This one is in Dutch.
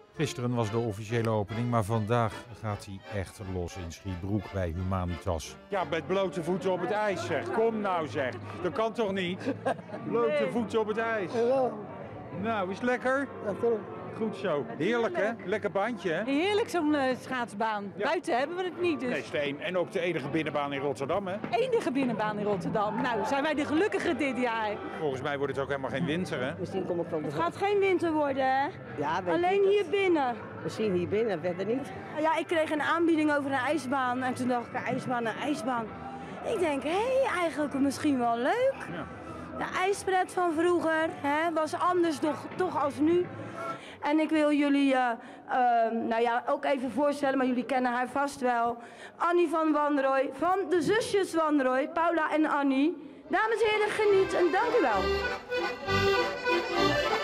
Gisteren was de officiële opening, maar vandaag gaat hij echt los in Schietbroek bij Humanitas. Ja, met blote voeten op het ijs, zeg. Kom nou, zeg. Dat kan toch niet? Blote voeten op het ijs. Nou, is het lekker? Ja, toch. Goed zo. Heerlijk, hè? Lekker bandje, hè? Heerlijk zo'n schaatsbaan. Ja. Buiten hebben we het niet, dus. Nee, Steen. En ook de enige binnenbaan in Rotterdam, hè? Enige binnenbaan in Rotterdam. Nou, zijn wij de gelukkigen dit jaar. Volgens mij wordt het ook helemaal geen winter, hè? Misschien kom ik van de... Het gaat geen winter worden, hè? Ja, weet Alleen ik hier het. binnen. Misschien hier binnen, verder niet. Ja, ik kreeg een aanbieding over een ijsbaan. En toen dacht ik, een ijsbaan. Ik denk, hé, eigenlijk misschien wel leuk. Ja. De ijspret van vroeger was anders toch als nu. En ik wil jullie ook even voorstellen, maar jullie kennen haar vast wel. Annie van Wanrooy, van de zusjes Wanrooy, Paula en Annie. Dames en heren, geniet en dank u wel.